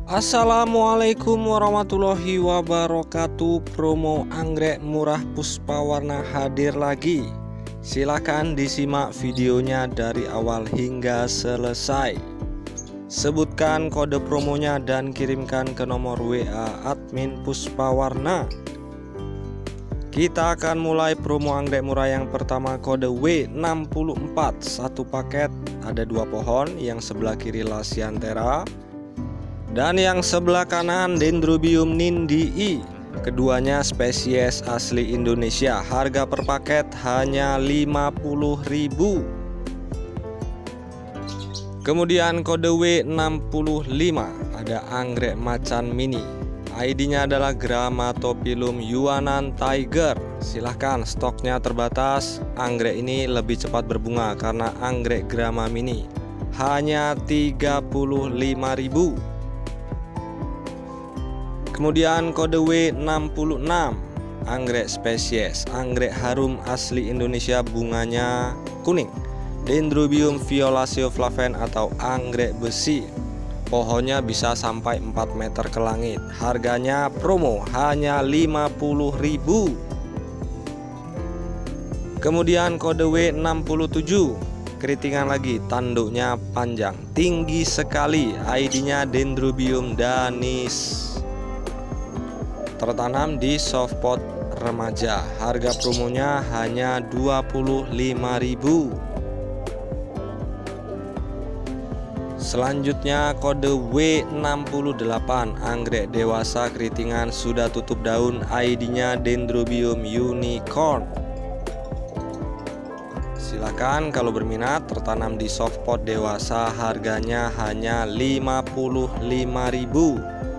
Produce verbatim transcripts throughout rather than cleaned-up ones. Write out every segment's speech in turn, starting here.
Assalamualaikum warahmatullahi wabarakatuh. Promo anggrek murah Puspawarna hadir lagi. Silakan disimak videonya dari awal hingga selesai. Sebutkan kode promonya dan kirimkan ke nomor W A admin Puspawarna. Kita akan mulai promo anggrek murah yang pertama, kode W enam puluh empat. Satu paket ada dua pohon, yang sebelah kiri Lasianthera dan yang sebelah kanan Dendrobium nindii. Keduanya spesies asli Indonesia. Harga per paket hanya lima puluh ribu. Kemudian kode W enam puluh lima, ada anggrek macan mini. I D-nya adalah Grammatophyllum yuanan tiger. Silahkan, stoknya terbatas. Anggrek ini lebih cepat berbunga karena anggrek Grama mini. Hanya tiga puluh lima ribu. Kemudian kode W enam puluh enam, anggrek spesies, anggrek harum asli Indonesia, bunganya kuning. Dendrobium violaceo flaven atau anggrek besi. Pohonnya bisa sampai empat meter ke langit. Harganya promo hanya lima puluh ribu. Kemudian kode W enam puluh tujuh, keritingan lagi, tanduknya panjang, tinggi sekali. I D-nya Dendrobium danis. Tertanam di softpot remaja. Harga promonya hanya dua puluh lima ribu. Selanjutnya kode W enam puluh delapan, anggrek dewasa keritingan, sudah tutup daun. I D-nya Dendrobium unicorn. Silakan kalau berminat, tertanam di softpot dewasa. Harganya hanya lima puluh lima ribu.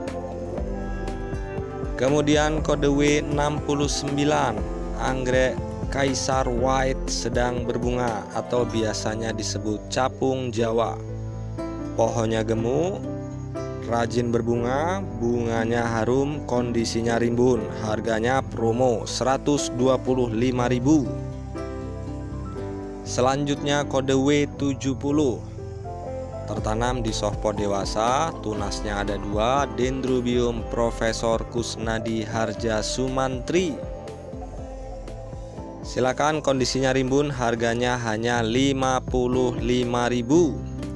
Kemudian kode W enam puluh sembilan, anggrek Kaisar White sedang berbunga atau biasanya disebut capung Jawa. Pohonnya gemuk, rajin berbunga, bunganya harum, kondisinya rimbun. Harganya promo seratus dua puluh lima ribu. Selanjutnya kode W tujuh puluh, tertanam di softpot dewasa, tunasnya ada dua. Dendrobium Profesor Kusnadi Harja Sumantri. Silakan, kondisinya rimbun. Harganya hanya lima puluh lima ribu.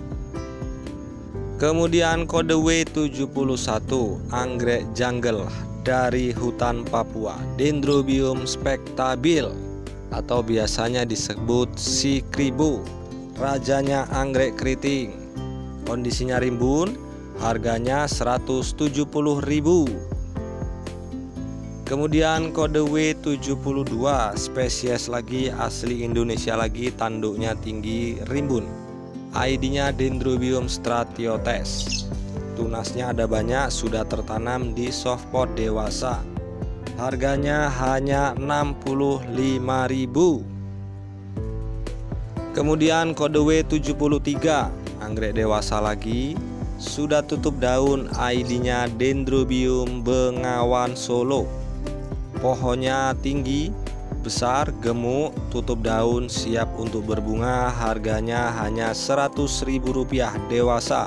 Kemudian kode W tujuh puluh satu, anggrek jungle dari hutan Papua, Dendrobium spektabil atau biasanya disebut si kribo. Rajanya anggrek keriting, kondisinya rimbun. Harganya seratus tujuh puluh ribu. Kemudian kode W tujuh puluh dua, spesies lagi, asli Indonesia lagi, tanduknya tinggi, rimbun. I D-nya Dendrobium stratiotes. Tunasnya ada banyak, sudah tertanam di softpot dewasa. Harganya hanya enam puluh lima ribu. Kemudian kode W tujuh puluh tiga, anggrek dewasa lagi, sudah tutup daun. I D-nya Dendrobium Bengawan Solo. Pohonnya tinggi, besar, gemuk, tutup daun, siap untuk berbunga. Harganya hanya seratus ribu rupiah dewasa.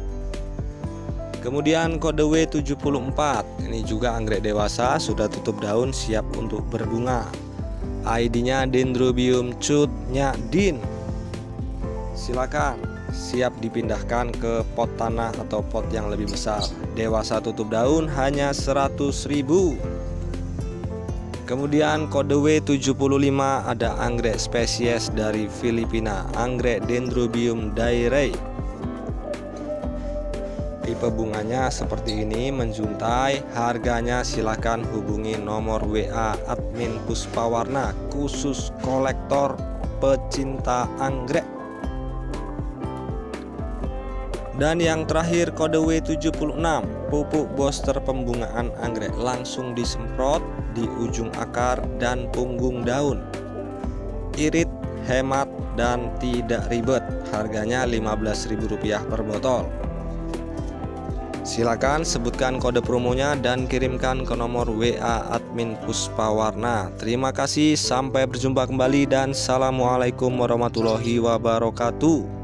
Kemudian kode W tujuh puluh empat, ini juga anggrek dewasa, sudah tutup daun, siap untuk berbunga. I D-nya Dendrobium Cut Nyadin. Silakan, siap dipindahkan ke pot tanah atau pot yang lebih besar. Dewasa tutup daun hanya seratus ribu. Kemudian kode W tujuh puluh lima, ada anggrek spesies dari Filipina, anggrek Dendrobium dairei. Tipe bunganya seperti ini, menjuntai. Harganya silakan hubungi nomor W A admin Puspawarna khusus kolektor pecinta anggrek. Dan yang terakhir kode W tujuh puluh enam, pupuk booster pembungaan anggrek, langsung disemprot di ujung akar dan punggung daun. Irit, hemat, dan tidak ribet. Harganya lima belas ribu rupiah per botol. Silakan sebutkan kode promonya dan kirimkan ke nomor W A admin Puspawarna. Terima kasih, sampai berjumpa kembali dan assalamualaikum warahmatullahi wabarakatuh.